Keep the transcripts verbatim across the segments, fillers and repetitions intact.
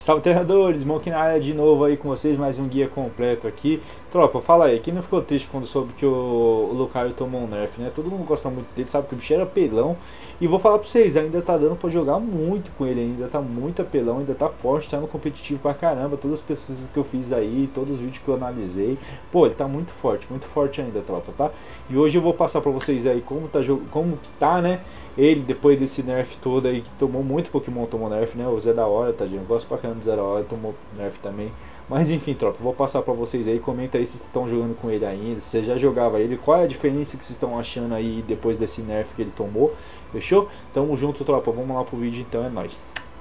Salve treinadores, Smoke na área de novo aí com vocês, mais um guia completo aqui. Tropa, fala aí, quem não ficou triste quando soube que o, o Lucario tomou um nerf, né? Todo mundo gosta muito dele, sabe que o bicho era apelão. E vou falar pra vocês, ainda tá dando pra jogar muito com ele, ainda tá muito apelão, ainda tá forte, tá no competitivo pra caramba. Todas as pesquisas que eu fiz aí, todos os vídeos que eu analisei, pô, ele tá muito forte, muito forte ainda, tropa, tá? E hoje eu vou passar pra vocês aí como tá, como que tá, né? Ele, depois desse nerf todo aí, que tomou muito Pokémon, tomou nerf, né? O Zé da hora, tá, gente? Eu gosto pra caramba do Zé da hora, tomou nerf também. Mas enfim, tropa, vou passar pra vocês aí. Comenta aí se vocês estão jogando com ele ainda, se você já jogava ele, qual é a diferença que vocês estão achando aí depois desse nerf que ele tomou. Fechou? Tamo junto, tropa. Vamos lá pro vídeo então, é nóis.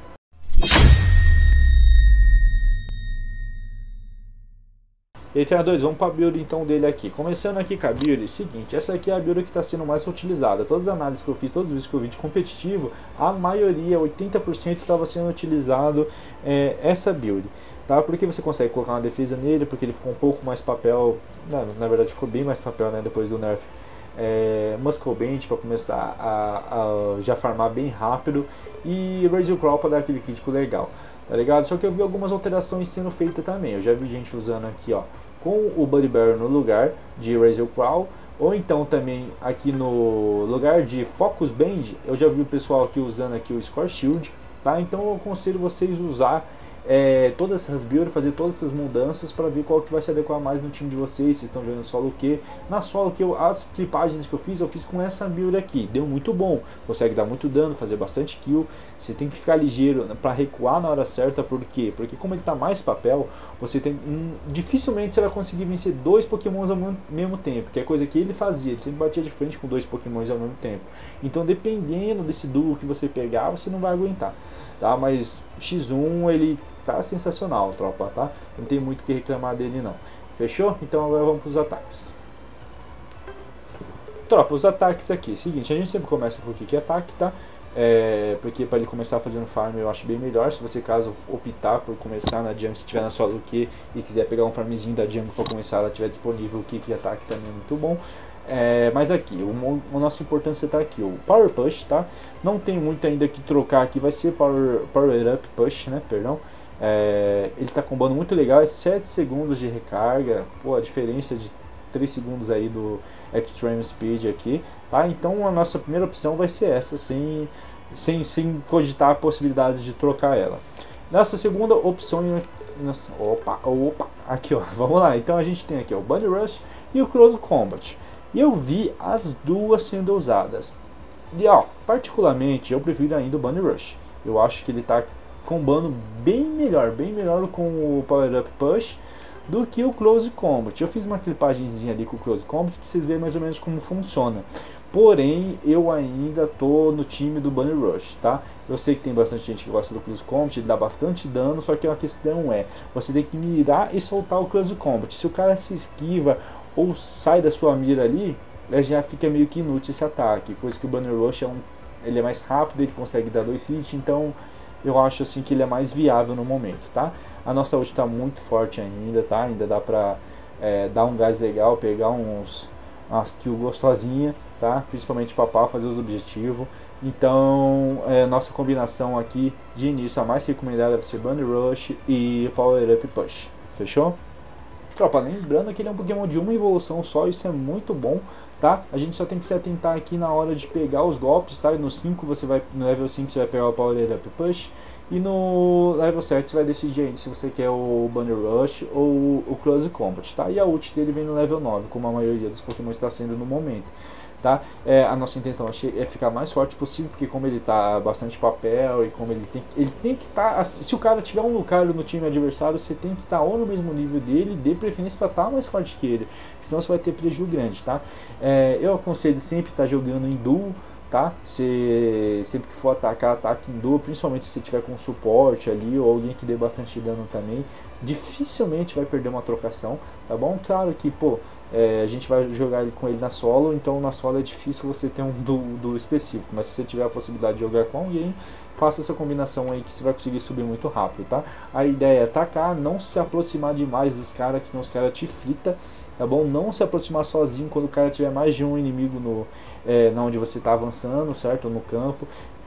E aí, treinadores, vamos para a build então dele aqui. Começando aqui com a build, seguinte, essa aqui é a build que está sendo mais utilizada. Todas as análises que eu fiz, todos os vídeos que eu vi de competitivo, a maioria, oitenta por cento estava sendo utilizado é, essa build. Tá? Porque você consegue colocar uma defesa nele, porque ele ficou um pouco mais papel, não, na verdade ficou bem mais papel, né, depois do nerf. É, Muscle Bench para começar a, a já farmar bem rápido e Razor Crawl para dar aquele crítico legal, tá ligado? Só que eu vi algumas alterações sendo feitas também. Eu já vi gente usando aqui, ó, com o Buddy Barrel no lugar de Razor Crawl, ou então também aqui no lugar de Focus Band, eu já vi o pessoal aqui usando aqui o Score Shield, tá? Então eu aconselho vocês usar É, todas essas builds, fazer todas essas mudanças para ver qual que vai se adequar mais no time de vocês. Vocês estão jogando solo o que? Na solo que eu, as clipagens que eu fiz, eu fiz com essa build aqui, deu muito bom, consegue dar muito dano, fazer bastante kill. Você tem que ficar ligeiro para recuar na hora certa. Por quê? Porque como ele tá mais papel, você tem hum, dificilmente você vai conseguir vencer dois pokémons ao mesmo tempo, que é coisa que ele fazia, ele sempre batia de frente com dois pokémons ao mesmo tempo. Então dependendo desse duo que você pegar, você não vai aguentar, tá? Mas X um ele tá sensacional, tropa, tá? Não tem muito o que reclamar dele não. Fechou? Então agora vamos para os ataques. Tropa, os ataques aqui. Seguinte, a gente sempre começa por que é ataque, tá? É, porque para ele começar fazendo farm eu acho bem melhor. Se você caso optar por começar na jungle, se tiver na solo Q e quiser pegar um farmzinho da jungle para começar, ela tiver disponível, o kick de ataque também é muito bom. É, mas aqui, o, o nosso importância está aqui, o Power Push, tá? Não tem muito ainda que trocar aqui, vai ser Power, power Up Push, né? Perdão. É, ele está combando muito legal, é sete segundos de recarga, pô, a diferença de três segundos aí do Extreme Speed aqui, tá? Então a nossa primeira opção vai ser essa, sem, sem, sem cogitar a possibilidade de trocar ela. Nossa segunda opção, nossa, opa, opa, aqui ó, vamos lá, então a gente tem aqui ó, o Bunny Rush e o Close Combat, e eu vi as duas sendo usadas, e ó, particularmente eu prefiro ainda o Bunny Rush, eu acho que ele está combando bem melhor, bem melhor com o Power Up Push do que o Close Combat. Eu fiz uma clipagemzinha ali com o Close Combat para vocês verem mais ou menos como funciona. Porém, eu ainda tô no time do Bunny Rush, tá? Eu sei que tem bastante gente que gosta do Close Combat, ele dá bastante dano, só que a questão é, você tem que mirar e soltar o Close Combat. Se o cara se esquiva ou sai da sua mira ali, já fica meio que inútil esse ataque. Coisa que o Bunny Rush é um, ele é mais rápido, ele consegue dar dois hits, então eu acho assim que ele é mais viável no momento, tá? A nossa ult está muito forte ainda, tá? Ainda dá pra é, dar um gás legal, pegar uns umas kills gostosinha, tá? Principalmente pra pá, fazer os objetivos. Então, é, nossa combinação aqui de início, a mais recomendada vai ser Bunny Rush e Power Up Push. Fechou? Tropa, lembrando que ele é um Pokémon de uma evolução só, isso é muito bom, tá? A gente só tem que se atentar aqui na hora de pegar os golpes, tá? No cinco você vai, no level cinco você vai pegar o Power Up Push, e no level sete você vai decidir aí se você quer o Bunny Rush ou o Close Combat, tá? E a ult dele vem no level nove, como a maioria dos Pokémon está sendo no momento. Tá? É, a nossa intenção é ficar mais forte possível, porque como ele tá bastante papel e como ele tem, ele tem que estar, tá, se o cara tiver um Lucario no time adversário, você tem que estar tá ou no mesmo nível dele, de preferência para estar tá mais forte que ele, senão você vai ter prejuízo grande, tá? É, eu aconselho sempre estar tá jogando em duo, tá? Se, sempre que for atacar, ataque em duo, principalmente se você tiver com suporte ali ou alguém que dê bastante dano também, dificilmente vai perder uma trocação, tá bom? Claro que, pô, É, a gente vai jogar ele com ele na solo, então na solo é difícil você ter um duo, duo específico, mas se você tiver a possibilidade de jogar com alguém, faça essa combinação aí que você vai conseguir subir muito rápido, tá? A ideia é atacar, não se aproximar demais dos caras, que senão os caras te frita, tá bom? Não se aproximar sozinho quando o cara tiver mais de um inimigo no, é, na onde você está avançando, certo? No campo.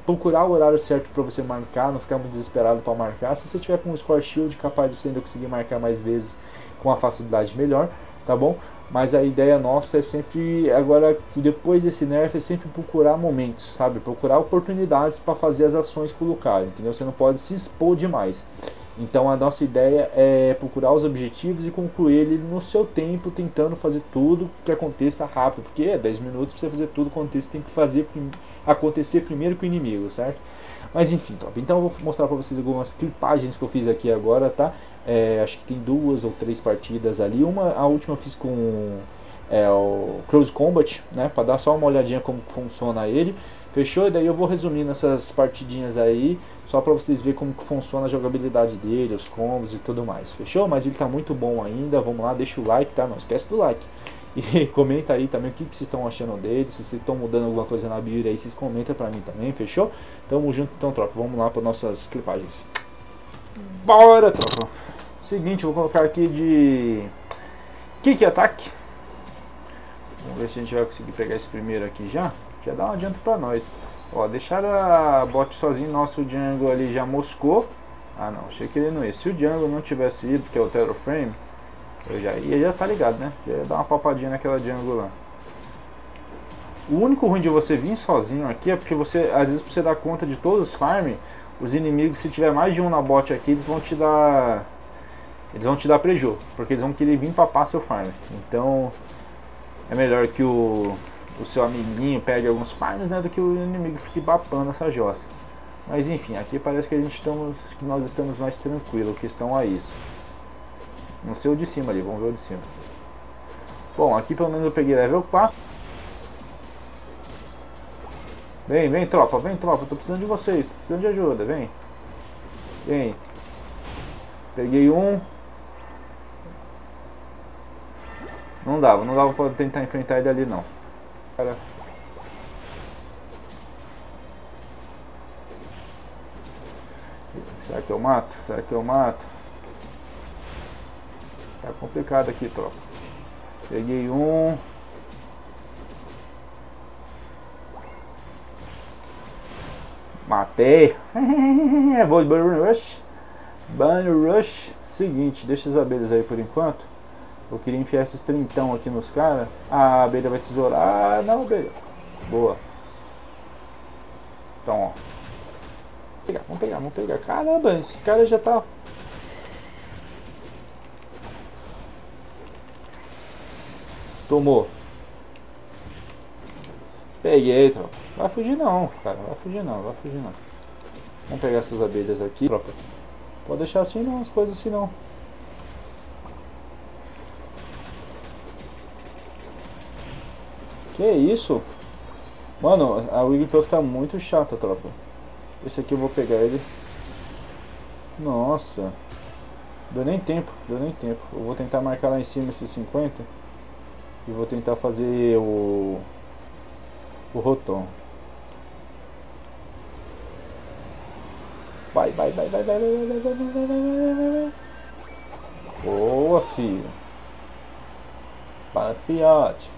procurar o horário certo para você marcar, não ficar muito desesperado para marcar. Se você tiver com um Score Shield, capaz de você ainda conseguir marcar mais vezes com uma facilidade melhor, tá bom? Mas a ideia nossa é sempre, agora depois desse nerf, é sempre procurar momentos, sabe? Procurar oportunidades para fazer as ações com o Lucario, entendeu? Você não pode se expor demais. Então a nossa ideia é procurar os objetivos e concluir ele no seu tempo, tentando fazer tudo que aconteça rápido, porque é dez minutos para você fazer tudo que aconteça, tem que fazer acontecer primeiro com o inimigo, certo? Mas enfim, top. Então eu vou mostrar para vocês algumas clipagens que eu fiz aqui agora, tá? É, acho que tem duas ou três partidas ali. Uma, a última eu fiz com é, o Close Combat, né? Para dar só uma olhadinha como funciona ele. Fechou? E daí eu vou resumir nessas partidinhas aí, só para vocês verem como que funciona a jogabilidade dele, os combos e tudo mais. Fechou? Mas ele tá muito bom ainda. Vamos lá, deixa o like, tá? Não esquece do like. E comenta aí também o que, que vocês estão achando dele. Se vocês estão mudando alguma coisa na build aí, vocês comentam pra mim também, fechou? Tamo junto então, tropa. Vamos lá para nossas clipagens. Bora, tropa! Seguinte, eu vou colocar aqui de Kick Attack. Vamos ver se a gente vai conseguir pegar esse primeiro aqui já. Já dá um adianto pra nós. Ó, deixaram a bot sozinho, nosso Jungle ali já moscou. Ah não, achei que ele não ia. Se o Jungle não tivesse ido, que é o Terror Frame, eu já ia, já tá ligado, né? Já ia dar uma papadinha naquela Jungle lá. O único ruim de você vir sozinho aqui é porque você, às vezes, pra você dar conta de todos os farm, os inimigos, se tiver mais de um na bot aqui, eles vão te dar... Eles vão te dar preju, porque eles vão querer vir papar seu farm. Então, é melhor que o, o seu amiguinho pegue alguns farms, né, do que o inimigo fique papando essa jossa. Mas enfim, aqui parece que a gente estamos, que nós estamos mais tranquilos, questão a isso. Não sei o de cima ali, vamos ver o de cima. Bom, aqui pelo menos eu peguei level quatro. Vem, vem tropa, vem tropa, tô precisando de vocês, tô precisando de ajuda, vem. Vem. Peguei um. Não dava, não dava pra tentar enfrentar ele ali não. Cara. Será que eu mato? Será que eu mato? Tá complicado aqui, tropa. Peguei um. Matei. Vou de Burn Rush. Burn Rush. Seguinte, deixa as abelhas aí por enquanto. Eu queria enfiar esses trintão aqui nos caras. Ah, a abelha vai tesourar. Ah, não, abelha. Boa. Então, ó. Vamos pegar, vamos pegar, vamos pegar. Caramba, esse cara já tá... Tomou. Peguei, tropa. Vai fugir não, cara. Vai fugir não, vai fugir não. Vamos pegar essas abelhas aqui, tropa. Pode deixar assim não, as coisas assim não. Que isso? Mano, a Wigglytuff tá muito chata, tropa. Esse aqui eu vou pegar ele. Nossa. Deu nem tempo, deu nem tempo. Eu vou tentar marcar lá em cima esses cinquenta. E vou tentar fazer o... O Rotom. Vai, vai, vai, vai, vai, vai, vai, vai, vai, vai, vai, vai, vai. Boa, filho. Para piote.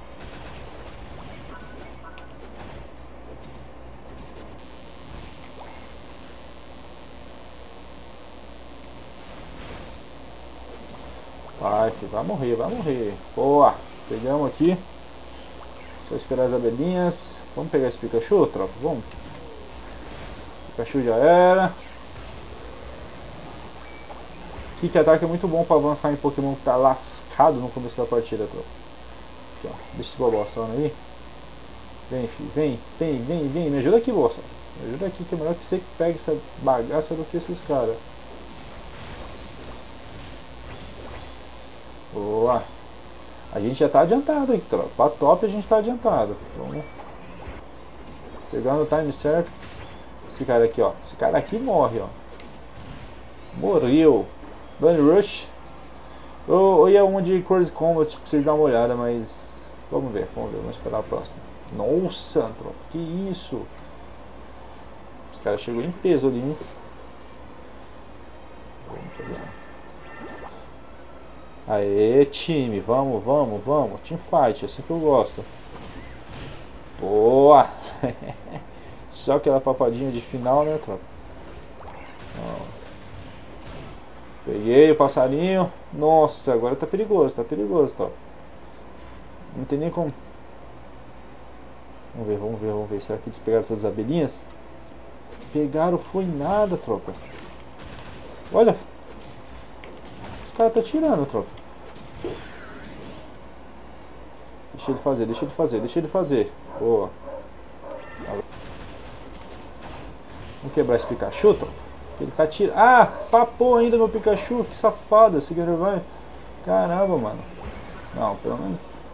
Vai, filho, vai morrer, vai morrer. Boa, pegamos aqui. Só esperar as abelhinhas. Vamos pegar esse Pikachu, tropa? Vamos. Pikachu já era. Kick Attack é muito bom para avançar em Pokémon que tá lascado no começo da partida, tropa. Aqui, ó. Deixa esse Bobossão aí. Vem, filho. Vem, vem, vem, vem. Me ajuda aqui, moça. Me ajuda aqui que é melhor que você que pegue essa bagaça do que esses caras. Boa. A gente já tá adiantado aqui, tropa. Pra top a gente tá adiantado. Vamos pegar no time certo. Esse cara aqui, ó. Esse cara aqui morre, ó. Morreu. Burn Rush. Eu, eu ia um de Close Combat pra vocês darem uma olhada, mas... Vamos ver, vamos ver. Vamos esperar a próxima. Nossa, tropa. Que isso? Esse cara chegou em peso ali, hein? Vamos pegar. Aê, time, vamos, vamos, vamos. Teamfight, assim que eu gosto. Boa! Só aquela papadinha de final, né, tropa? Ó. Peguei o passarinho. Nossa, agora tá perigoso, tá perigoso, tropa. Não tem nem como. Vamos ver, vamos ver, vamos ver. Será que eles pegaram todas as abelhinhas? Pegaram, foi nada, tropa. Olha. Esses caras tá tirando, tropa. Deixa ele fazer, deixa ele fazer, deixa ele fazer. Boa. Vamos quebrar esse Pikachu, tropa. Ele tá tirando. Ah, papou ainda meu Pikachu. Que safado, esse guerreiro vai. Caramba, mano. Não, pelo menos.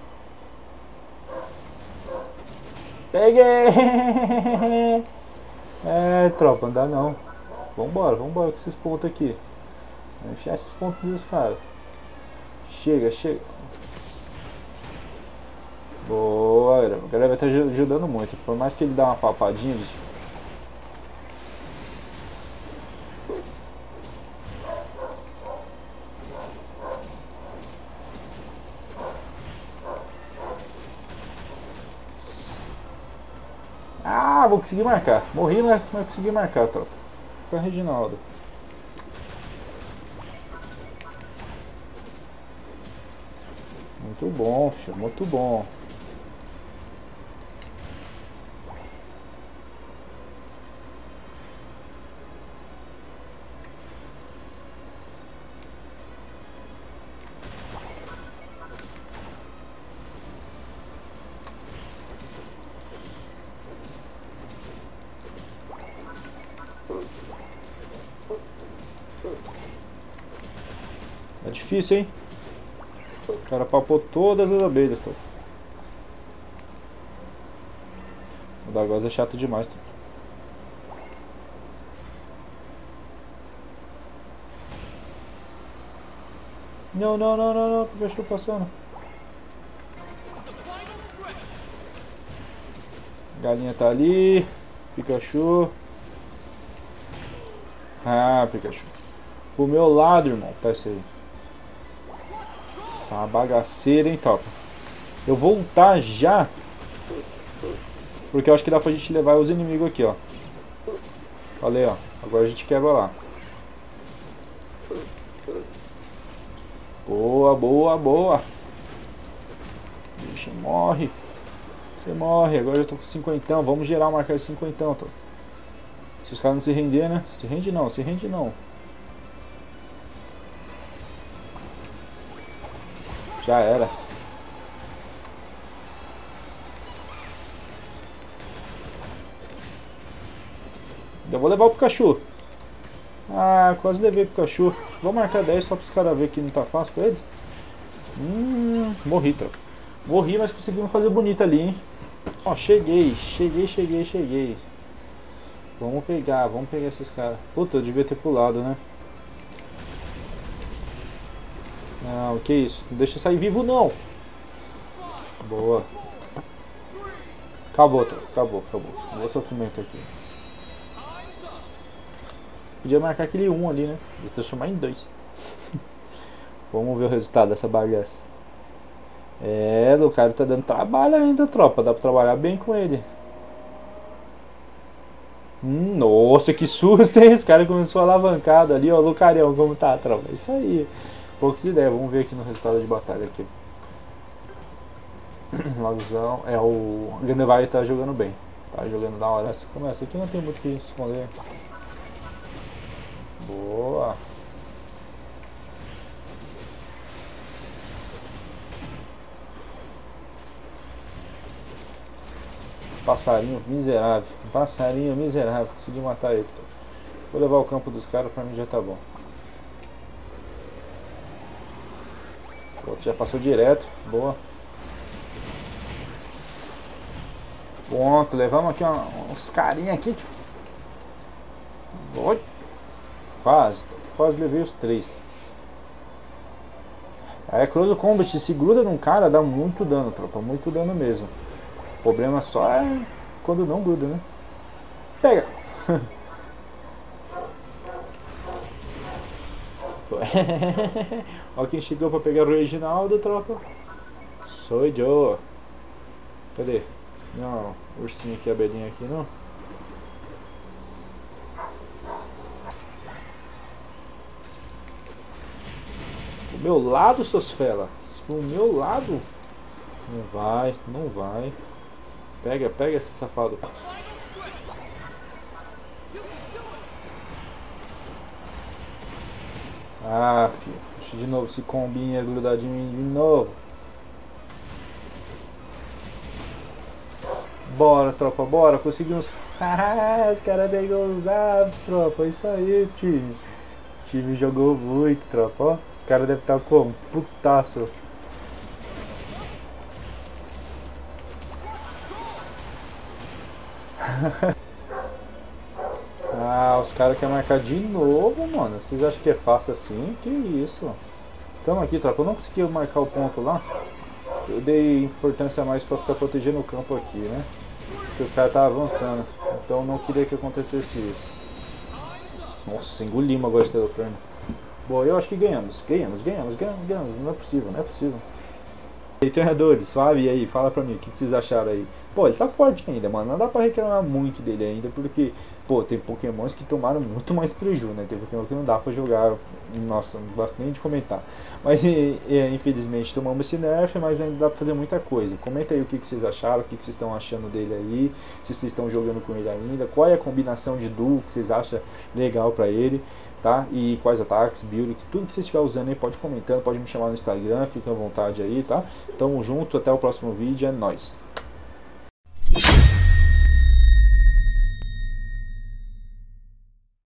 Peguei! É, tropa, não dá não. Vambora, vambora com esses pontos aqui. Vamos enfiar esses pontos desses caras. Chega, chega. Boa, o galera vai estar ajudando muito. Por mais que ele dá uma papadinha. Ah, vou conseguir marcar. Morri, mas não vai conseguir marcar, tropa. Foi o Reginaldo. Muito bom, filho. Muito bom. É difícil, hein? O cara papou todas as abelhas. Tô. O da Goza é chato demais. Tô. Não, não, não, não, não. Pikachu passando. Galinha tá ali. Pikachu. Ah, Pikachu. Pro meu lado, irmão. Tá isso aí. Tá uma bagaceira, hein, tropa. Eu vou voltar já. Porque eu acho que dá pra gente levar os inimigos aqui, ó. Falei, ó. Agora a gente quebra lá. Boa, boa, boa. Deixa, morre. Você morre. Agora eu tô com cinquentão. Vamos gerar uma marca de cinquentão, tropa. Se os caras não se render, né? Se rende não, se rende não. Já era. Eu vou levar o Pikachu. Ah, quase levei o Pikachu. Vou marcar dez só para os caras verem que não tá fácil pra eles. Hum, morri, tropa. Morri, mas conseguimos fazer bonito ali, hein. Ó, cheguei, cheguei, cheguei, cheguei. Vamos pegar, vamos pegar esses caras. Puta, eu devia ter pulado, né? Não, que isso? Não deixa eu sair vivo, não. Boa. Acabou, tá? Acabou, acabou. Não vou sofrimento aqui. Podia marcar aquele um ali, né? Vou transformar em dois. Vamos ver o resultado dessa bagaça. É, o cara tá dando trabalho ainda, tropa. Dá pra trabalhar bem com ele. Hum, nossa, que susto, hein? Esse cara começou alavancado ali, ó. O Lucarião, como tá, tropa? Isso aí. Poucas ideias. Vamos ver aqui no resultado de batalha aqui. Laguzão. É, o Ganevai tá jogando bem. Tá jogando da hora. Essa começa aqui, não tem muito o que a gente esconder. Boa. Passarinho miserável. Passarinho miserável. Consegui matar ele. Vou levar o campo dos caras, pra mim já tá bom. O outro já passou direto. Boa. Pronto, levamos aqui uma, uns carinha aqui. Oi. Quase, quase levei os três. É, Close Combat, se gruda num cara, dá muito dano, tropa, muito dano mesmo. O problema só é quando não gruda, né? Pega! Olha quem chegou pra pegar o Reginaldo, tropa. Sou Joe. Cadê? Não, ursinho aqui, abelhinha aqui, não. Pro meu lado, seus fela. Pro meu lado. Não vai, não vai. Pega, pega esse safado. Ah, filho. Deixa de novo esse combinha grudar de mim de novo. Bora, tropa, bora. Conseguimos. Ah, os caras pegou os abs, tropa. Isso aí, time. O time jogou muito, tropa. Ó, os caras devem estar como? Putaço. Ah, os caras querem marcar de novo, mano. Vocês acham que é fácil assim? Que isso? Tamo aqui, tropa. Eu não consegui marcar o ponto lá. Eu dei importância a mais pra ficar protegendo o campo aqui, né? Porque os caras estavam avançando. Então eu não queria que acontecesse isso. Nossa, engolimos agora esse turno. Bom, eu acho que ganhamos. Ganhamos, ganhamos, ganhamos, ganhamos. Não é possível, não é possível. E aí, treinadores, suave, e aí, fala pra mim, o que, que vocês acharam aí? Pô, ele tá forte ainda, mano, não dá pra reclamar muito dele ainda, porque, pô, tem pokémons que tomaram muito mais prejuízo, né? Tem pokémon que não dá pra jogar, nossa, não gosto nem de comentar. Mas, e, e, infelizmente, tomamos esse nerf, mas ainda dá pra fazer muita coisa. Comenta aí o que, que vocês acharam, o que, que vocês estão achando dele aí, se vocês estão jogando com ele ainda, qual é a combinação de duo que vocês acham legal pra ele. Tá? E quais ataques, build, tudo que você estiver usando aí, pode comentando, pode me chamar no Instagram, fica à vontade aí, tá? Tamo junto, até o próximo vídeo, é nóis!